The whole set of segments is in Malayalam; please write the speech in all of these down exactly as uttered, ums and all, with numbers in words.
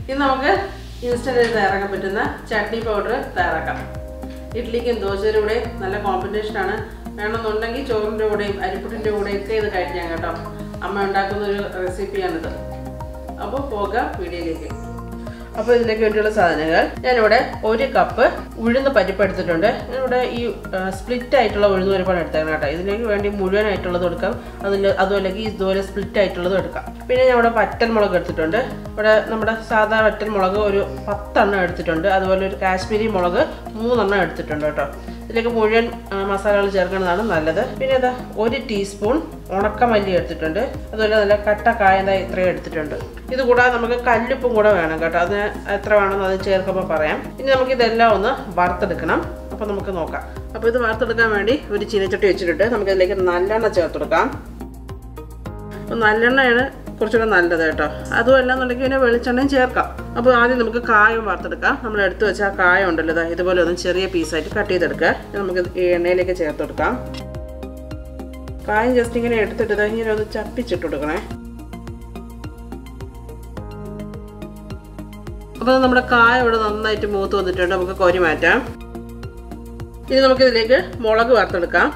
ഇനി നമുക്ക് ഇൻസ്റ്റന്റ് തയ്യാറാക്കാൻ പറ്റുന്ന ചട്നി പൗഡർ തയ്യാറാക്കാം. ഇഡ്ഡലിക്കും ദോശയുടെ കൂടെയും നല്ല കോമ്പിനേഷൻ ആണ്. വേണമെന്നുണ്ടെങ്കിൽ ചോറിൻ്റെ കൂടെയും അരിപ്പുട്ടിൻ്റെ കൂടെയും ഒക്കെ ഇത് കഴിക്കാം കേട്ടോ. അമ്മ ഉണ്ടാക്കുന്ന ഒരു റെസിപ്പിയാണിത്. അപ്പോൾ പോകാം വീഡിയോയിലേക്ക്. അപ്പോൾ ഇതിലേക്ക് വേണ്ടിയുള്ള സാധനങ്ങൾ ഞാനിവിടെ ഒരു കപ്പ് ഉഴുന്ന് പരിപ്പ് എടുത്തിട്ടുണ്ട്. ഞാനിവിടെ ഈ സ്പ്ലിറ്റ് ആയിട്ടുള്ള ഉഴുന്ന് പരിപ്പാണ് എടുത്തേക്കണം കേട്ടോ. ഇതിലേക്ക് വേണ്ടി മുഴുവനായിട്ടുള്ളത് എടുക്കാം, അതിൽ അതുമല്ലെങ്കിൽ ഇതുപോലെ സ്പ്ലിറ്റ് ആയിട്ടുള്ളതും എടുക്കാം. പിന്നെ ഞാൻ ഇവിടെ വറ്റൽമുളക് എടുത്തിട്ടുണ്ട്. ഇവിടെ നമ്മുടെ സാധാ വറ്റൽമുളക് ഒരു പത്തെണ്ണം എടുത്തിട്ടുണ്ട്. അതുപോലെ ഒരു കാശ്മീരി മുളക് മൂന്നെണ്ണം എടുത്തിട്ടുണ്ട് കേട്ടോ. ഇതിലേക്ക് മുഴുവൻ മസാലകൾ ചേർക്കുന്നതാണ് നല്ലത്. പിന്നെ അതാ ഒരു ടീസ്പൂൺ ഉണക്കമല്ലി എടുത്തിട്ടുണ്ട്. അതുപോലെ നല്ല കട്ട കായത ഇത്രയും എടുത്തിട്ടുണ്ട്. ഇത് കൂടാതെ നമുക്ക് കല്ലുപ്പും കൂടെ വേണം കേട്ടോ. അത് എത്ര വേണമെന്ന് അത് ചേർക്കുമ്പോൾ പറയാം. ഇനി നമുക്കിതെല്ലാം ഒന്ന് വറുത്തെടുക്കണം. അപ്പോൾ നമുക്ക് നോക്കാം. അപ്പോൾ ഇത് വറുത്തെടുക്കാൻ വേണ്ടി ഒരു ചീനച്ചട്ടി വെച്ചിട്ടുണ്ട്. നമുക്കിതിലേക്ക് നല്ലെണ്ണ ചേർത്ത് കൊടുക്കാം. അപ്പോൾ നല്ലെണ്ണയാണ് കുറച്ചുകൂടെ നല്ലത് കേട്ടോ. അതുമല്ല എന്നുണ്ടെങ്കിൽ പിന്നെ വെളിച്ചെണ്ണയും ചേർക്കാം. അപ്പോൾ ആദ്യം നമുക്ക് കായം വറുത്തെടുക്കാം. നമ്മൾ എടുത്ത് വെച്ച ആ കായം ഉണ്ടല്ലോ, ഇതുപോലെ ഒന്ന് ചെറിയ പീസായിട്ട് കട്ട് ചെയ്തെടുക്കുക. നമുക്ക് ഈ എണ്ണയിലേക്ക് ചേർത്ത് കൊടുക്കാം. കായം ജസ്റ്റ് ഇങ്ങനെ എടുത്തിട്ട് ഇങ്ങനെ ഒന്ന് ചപ്പിച്ചിട്ട് കൊടുക്കണേ. അപ്പോൾ നമ്മുടെ കായം ഇവിടെ നന്നായിട്ട് മൂത്ത് വന്നിട്ടുണ്ട്. നമുക്ക് കോരി മാറ്റാം. ഇനി നമുക്കിതിലേക്ക് മുളക് വറുത്തെടുക്കാം.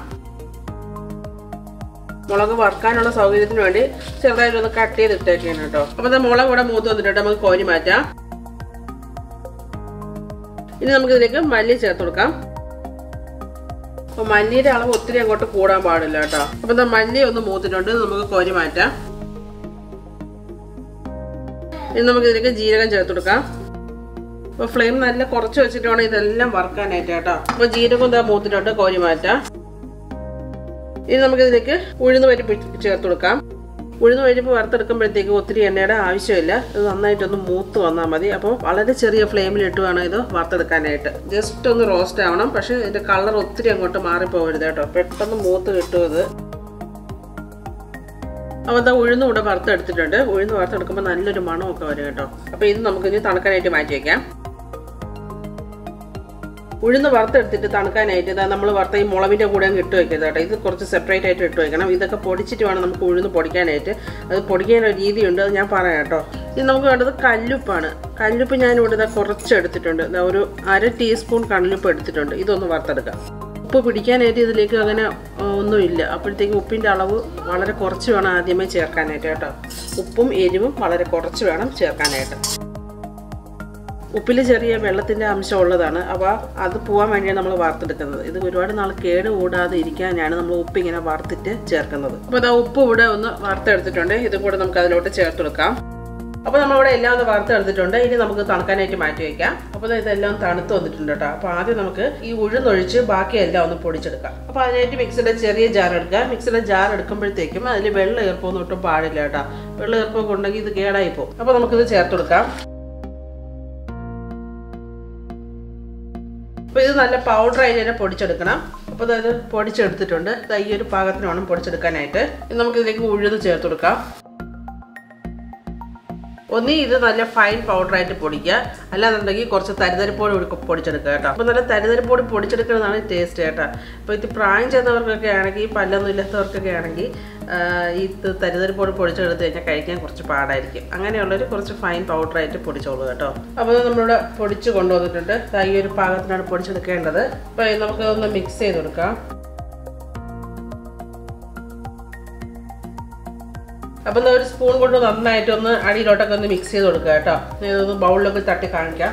മുളക് വറുക്കാനുള്ള സൗകര്യത്തിന് വേണ്ടി ചെറുതായിട്ടൊന്ന് കട്ട് ചെയ്തിട്ടേക്കാണ് കേട്ടോ. അപ്പോൾ മുളക് ഇവിടെ മൂത്ത് വന്നിട്ടുണ്ട്. നമുക്ക് കോരി മാറ്റാം. ഇനി നമുക്കിതിലേക്ക് മല്ലി ചേർത്ത് കൊടുക്കാം. അപ്പോൾ മല്ലിയുടെ അളവ് ഒത്തിരി അങ്ങോട്ട് കൂടാൻ പാടില്ല കേട്ടോ. അപ്പോൾ എന്താ മല്ലി ഒന്ന് മൂത്തിട്ടുണ്ട്. നമുക്ക് കോരി മാറ്റാം. ഇനി നമുക്കിതിലേക്ക് ജീരകം ചേർത്ത് കൊടുക്കാം. അപ്പോൾ ഫ്ലെയിം നല്ല കുറച്ച് വെച്ചിട്ട് വേണം ഇതെല്ലാം വറുക്കാനായിട്ട് കേട്ടോ. അപ്പോൾ ജീരകം എന്താ മൂത്തിട്ടുണ്ട്, കോരി മാറ്റാം. ഇനി നമുക്കിതിലേക്ക് ഉഴുന്ന് പരിപ്പ് ചേർത്ത് കൊടുക്കാം. ഉഴുന്ന് പരിപ്പ് വറുത്തെടുക്കുമ്പോഴത്തേക്ക് ഒത്തിരി എണ്ണയുടെ ആവശ്യമില്ല. ഇത് നന്നായിട്ടൊന്ന് മൂത്ത് വന്നാൽ മതി. അപ്പോൾ വളരെ ചെറിയ ഫ്ലെയിമിലിട്ട് വേണം ഇത് വറുത്തെടുക്കാനായിട്ട്. ജസ്റ്റ് ഒന്ന് റോസ്റ്റ് ആവണം. പക്ഷേ ഇതിൻ്റെ കളർ ഒത്തിരി അങ്ങോട്ട് മാറിപ്പോകരുത് കേട്ടോ. പെട്ടെന്ന് മൂത്ത് കിട്ടും ഇത്. അപ്പോൾ എന്താ ഉഴുന്ന് കൂടെ വറുത്തെടുത്തിട്ടുണ്ട്. ഉഴുന്ന് വറുത്തെടുക്കുമ്പോൾ നല്ലൊരു മണമൊക്കെ വരും കേട്ടോ. അപ്പോൾ ഇത് നമുക്കിനി തണുക്കാനായിട്ട് മാറ്റി വയ്ക്കാം. ഉഴുന്ന് വറുത്തെടുത്തിട്ട് തണുക്കാനായിട്ട് ഇതാ നമ്മൾ വറുത്ത ഈ മുളകിൻ്റെ കൂടെ അങ്ങ് ഇട്ട് വയ്ക്കരുത് കേട്ടോ. ഇത് കുറച്ച് സെപ്പറേറ്റ് ആയിട്ട് ഇട്ട് വയ്ക്കണം. ഇതൊക്കെ പൊടിച്ചിട്ട് വേണം നമുക്ക് ഉഴുന്ന് പൊടിക്കാനായിട്ട്. അത് പൊടിക്കാനൊരു രീതിയുണ്ട്, അത് ഞാൻ പറയാം കേട്ടോ. ഇത് നമുക്ക് വേണ്ടത് കല്ലുപ്പാണ്. കല്ലുപ്പ് ഞാനിവിടെ ഇതാ കുറച്ച് എടുത്തിട്ടുണ്ട്. ഇതാ ഒരു അര ടീസ്പൂൺ കല്ലുപ്പ് എടുത്തിട്ടുണ്ട്. ഇതൊന്ന് വറുത്തെടുക്കാം. ഉപ്പ് പിടിക്കാനായിട്ട് ഇതിലേക്ക് അങ്ങനെ ഒന്നുമില്ല. അപ്പോഴത്തേക്ക് ഉപ്പിൻ്റെ അളവ് വളരെ കുറച്ച് വേണം ആദ്യമേ ചേർക്കാനായിട്ട് കേട്ടോ. ഉപ്പും എരിവും വളരെ കുറച്ച് വേണം ചേർക്കാനായിട്ട്. ഉപ്പിൽ ചെറിയ വെള്ളത്തിൻ്റെ അംശം ഉള്ളതാണ്. അപ്പോൾ അത് പോകാൻ വേണ്ടിയാണ് നമ്മൾ വറുത്തെടുക്കുന്നത്. ഇത് ഒരുപാട് നാൾ കേട് കൂടാതെ ഇരിക്കാനാണ് നമ്മൾ ഉപ്പ് ഇങ്ങനെ വറുത്തിട്ട് ചേർക്കുന്നത്. അപ്പോൾ അത് ഉപ്പ് ഇവിടെ ഒന്ന് വറുത്തെടുത്തിട്ടുണ്ട്. ഇതും കൂടെ നമുക്ക് അതിലോട്ട് ചേർത്തെടുക്കാം. അപ്പോൾ നമ്മളിവിടെ എല്ലാം ഒന്ന് വറുത്തെടുത്തിട്ടുണ്ട്. ഇനി നമുക്ക് തണുക്കാനായിട്ട് മാറ്റി വയ്ക്കാം. അപ്പോൾ ഇതെല്ലാം തണുത്ത് വന്നിട്ടുണ്ട് കേട്ടോ. അപ്പോൾ ആദ്യം നമുക്ക് ഈ ഉഴുന്നൊഴിച്ച് ബാക്കിയെല്ലാം ഒന്ന് പൊടിച്ചെടുക്കാം. അപ്പോൾ അതിനായിട്ട് മിക്സിയുടെ ചെറിയ ജാർ എടുക്കുക. മിക്സിയുടെ ജാർ എടുക്കുമ്പോഴത്തേക്കും അതിൽ വെള്ളം ഈർപ്പമൊന്നും ഒട്ടും പാടില്ല കേട്ടോ. വെള്ളം ഈർപ്പമൊക്കെ ഉണ്ടെങ്കിൽ ഇത് കേടായി പോകും. അപ്പോൾ നമുക്കിത് ചേർത്തെടുക്കാം. അപ്പോൾ ഇത് നല്ല പൗഡറായി തന്നെ പൊടിച്ചെടുക്കണം. അപ്പോൾ അതായത് പൊടിച്ചെടുത്തിട്ടുണ്ട്. ഈ ഒരു പാകത്തിന് വേണം പൊടിച്ചെടുക്കാനായിട്ട്. ഇനി നമുക്കിതിലേക്ക് ഉഴുന്ന് ചേർത്ത് കൊടുക്കാം. ഒന്നി ഇത് നല്ല ഫൈൻ പൗഡറായിട്ട് പൊടിക്കുക, അല്ലാന്നുണ്ടെങ്കിൽ കുറച്ച് തരിതരിപ്പോടി പൊടിച്ചെടുക്കുക കേട്ടോ. അപ്പോൾ നല്ല തരിതരിപ്പോടി പൊടിച്ചെടുക്കുന്നതാണ് ടേസ്റ്റ് കേട്ടോ. അപ്പോൾ ഇത് പ്രായം ചെയ്യുന്നവർക്കൊക്കെ ആണെങ്കിൽ, പല്ലൊന്നും ഇല്ലാത്തവർക്കൊക്കെ ആണെങ്കിൽ ഇത് തരിതരിപ്പോടി പൊടിച്ചെടുത്ത് കഴിഞ്ഞാൽ കഴിക്കാൻ കുറച്ച് പാടായിരിക്കും. അങ്ങനെയുള്ളൊരു കുറച്ച് ഫൈൻ പൗഡറായിട്ട് പൊടിച്ചോളൂ കേട്ടോ. അപ്പോൾ നമ്മളിവിടെ പൊടിച്ച് കൊണ്ടുവന്നിട്ടുണ്ട്. ഈ ഒരു പാകത്തിനാണ് പൊടിച്ചെടുക്കേണ്ടത്. അപ്പോൾ നമുക്ക് ഒന്ന് മിക്സ് ചെയ്ത് കൊടുക്കാം. അപ്പം ഒരു സ്പൂൺ കൊണ്ട് നന്നായിട്ടൊന്ന് അടിയിലോട്ടൊക്കെ ഒന്ന് മിക്സ് ചെയ്ത് കൊടുക്കുക കേട്ടോ. ഇതൊന്ന് ബൗളിലൊക്കെ തട്ടി കാണിക്കാം.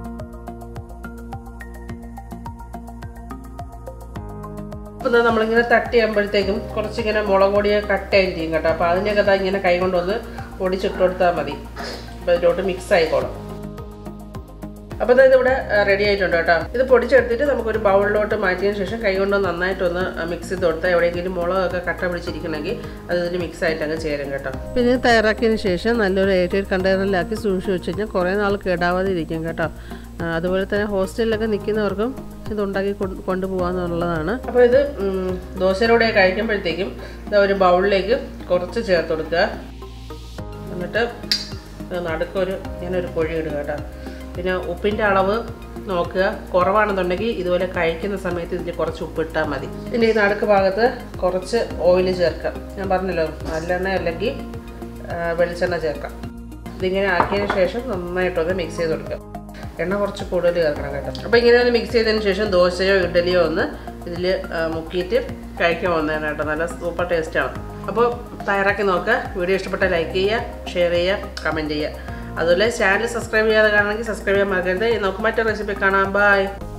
അപ്പം നമ്മളിങ്ങനെ തട്ടി ചെയ്യുമ്പോഴത്തേക്കും കുറച്ചിങ്ങനെ മുളക് പൊടിയെ കട്ടായിട്ട് ചെയ്യും കേട്ടോ. അപ്പോൾ അതിൻ്റെയൊക്കെ ഇങ്ങനെ കൈ കൊണ്ടൊന്ന് പൊടിച്ചിട്ട് കൊടുത്താൽ മതി. അപ്പോൾ ഇതിലോട്ട് മിക്സ് ആയിക്കോളും. അപ്പോൾ ഇത് ഇവിടെ റെഡി ആയിട്ടുണ്ട് കേട്ടോ. ഇത് പൊടിച്ചെടുത്തിട്ട് നമുക്കൊരു ബൗളിലോട്ട് മാറ്റിയതിന് ശേഷം കൈ കൊണ്ട് നന്നായിട്ടൊന്ന് മിക്സ് ചെയ്ത് കൊടുത്താൽ എവിടെയെങ്കിലും മുളകൊക്കെ കട്ട പിടിച്ചിരിക്കണമെങ്കിൽ അത് ഇതിന് മിക്സ് ആയിട്ട് അങ്ങ് ചേരും കേട്ടോ. പിന്നെ തയ്യാറാക്കിയതിന് ശേഷം നല്ലൊരു എയർടൈറ്റ് കണ്ടെയ്നറിലാക്കി സൂക്ഷിച്ച് വെച്ച് കഴിഞ്ഞാൽ കുറേ നാൾ കേടാവാതെ ഇരിക്കും കേട്ടോ. അതുപോലെ തന്നെ ഹോസ്റ്റലിലൊക്കെ നിൽക്കുന്നവർക്കും ഇതുണ്ടാക്കി കൊണ്ടുപോകാമെന്നുള്ളതാണ്. അപ്പോൾ ഇത് ദോശയിലൂടെ കഴിക്കുമ്പോഴത്തേക്കും ഒരു ബൗളിലേക്ക് കുറച്ച് ചേർത്ത് കൊടുക്കുക. എന്നിട്ട് നടുക്കൊരു ഇങ്ങനെ ഒരു പൊഴി ഇടുക കേട്ടോ. പിന്നെ ഉപ്പിൻ്റെ അളവ് നോക്കുക, കുറവാണെന്നുണ്ടെങ്കിൽ ഇതുപോലെ കഴിക്കുന്ന സമയത്ത് ഇതിൽ കുറച്ച് ഉപ്പ് ഇട്ടാൽ മതി. ഇനി ഈ നടുക്ക് ഭാഗത്ത് കുറച്ച് ഓയിൽ ചേർക്കാം. ഞാൻ പറഞ്ഞല്ലോ, നല്ലെണ്ണ അല്ലെങ്കിൽ വെളിച്ചെണ്ണ ചേർക്കാം. ഇതിങ്ങനെ ആക്കിയതിന് ശേഷം നന്നായിട്ടൊന്ന് മിക്സ് ചെയ്ത് കൊടുക്കുക. എണ്ണ കുറച്ച് കൂടുതൽ ചേർക്കണം കേട്ടോ. അപ്പോൾ ഇങ്ങനെ ഒന്ന് മിക്സ് ചെയ്തതിന് ശേഷം ദോശയോ ഇഡ്ഡലിയോ ഒന്ന് ഇതിൽ മുക്കിയിട്ട് കഴിക്കാൻ പോകുന്നതാണ് കേട്ടോ. നല്ല സൂപ്പർ ടേസ്റ്റാണ്. അപ്പോൾ തയ്യാറാക്കി നോക്കുക. വീഡിയോ ഇഷ്ടപ്പെട്ടാൽ ലൈക്ക് ചെയ്യുക, ഷെയർ ചെയ്യുക, കമൻറ്റ് ചെയ്യുക. അതുപോലെ ചാനൽ സബ്സ്ക്രൈബ് ചെയ്യാതെ കാണണമെങ്കിൽ സബ്സ്ക്രൈബ് ചെയ്യാൻ മറക്കരുത്. നമുക്ക് മറ്റൊരു റെസിപ്പി കാണാം. ബൈ.